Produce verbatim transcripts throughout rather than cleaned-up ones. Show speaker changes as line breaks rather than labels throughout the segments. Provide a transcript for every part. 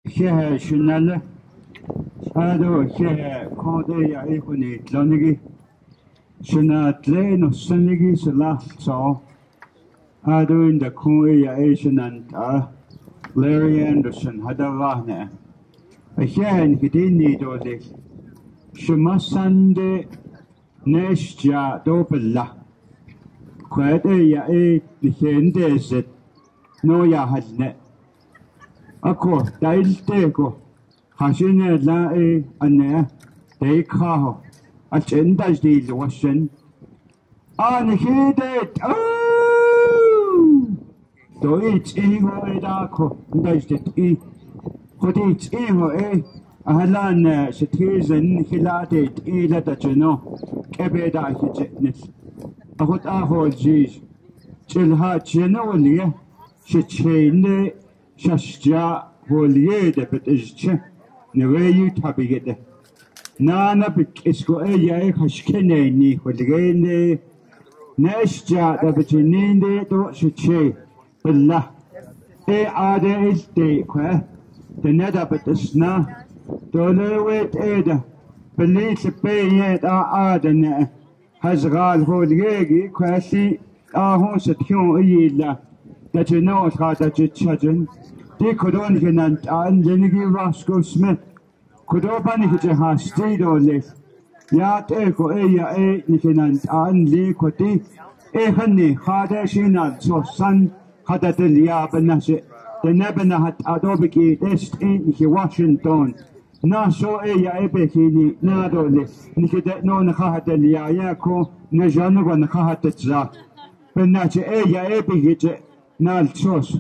شيء شنالة هذا شيء كونده يا إخواني تلونيجي شنات لين السنيجي سلاح صو هذا إن دكون يا إيشنانت آه لاري أندرسون هذا راهنا أشياء كديني دولي شماسند نشجع دوبلا كده يا إيه لهندزت نو يا هالنا أكو دايلتكو خاشين لا إيه أنا دايكاه أشندج دي الوشن أنا كده أوه دويت إيه هو إداكو دايجت إيه خديت إيه هو إيه أهلان شتيزن خلاتت إيه لدجنو كبدا كجنس أخد أخو الجيج شلها جنو اللي شتشين ششجا وليد بتجش نويو تبيجده نانا بكسكو إيه خشكنيني وليني نشجع دبتنين دي دو شتشي بالله إيه عادة إلتي كوه تندا بتسنا دولويت إيدا باللي سبيت عادة هزغال هوليجي كواسي آهون ستكون إيلا دجنو خاطر تشجن دي كدون كنانت عن لنجي راسكو سميث كدوباني كجهاستي دولي يا تيكو إيه يا إيه نكنانت عن لي كتي إيه خني خاطر شينال سوسن خاطر تليا بناشي تنبنا هت أدوبكي تست إيه نكي واشنطن ناسو إيه يا إيه بكيني نادولي نكي دنو نخاطر تليا ياكو نجانو ونخاطر تزا بناشي إيه يا إيه بكيجي نال سوس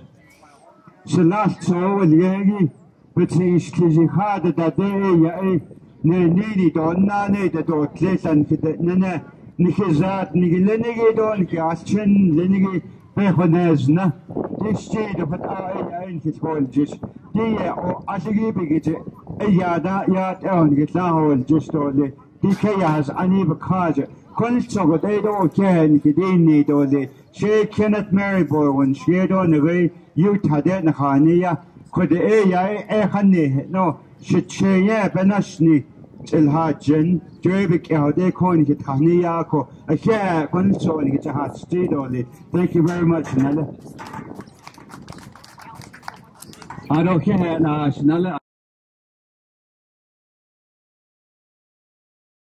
سلاش سو اليجي بتشيش تيجي هذا دادي يا إيه نيني دون ناني دو تلسان كده ننا نكزات نجلنيجي دون كاشن لنيجي بيخونزنا تشتي دفت آه يا إيه كتقول جيش دي أو أشجي بيجي يا دا يا تون كتلاهو الجيش دولي دي كياس أني بكاجة كل شغل دو كان كديني دولي شيء كانت ماري بوين شيء دون غي يوتهدئ نخانية كده إيه يا إيه خنيه نو شتشيه بنشني الهاجن جوابك إهدي كوني كتخانية كو أشياء كل شغل كتحاسجي دولي thank you very much نالا أنا أشياء ناش نالا